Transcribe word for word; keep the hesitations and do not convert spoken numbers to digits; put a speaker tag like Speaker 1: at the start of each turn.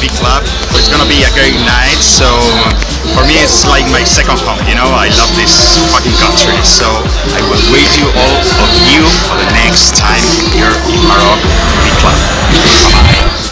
Speaker 1: Beat Club. It's gonna be a great night. So for me, it's like my second home. You know, I love this fucking country. So I will wait you all of you for the next time here in Morocco Beat Club. Bye bye.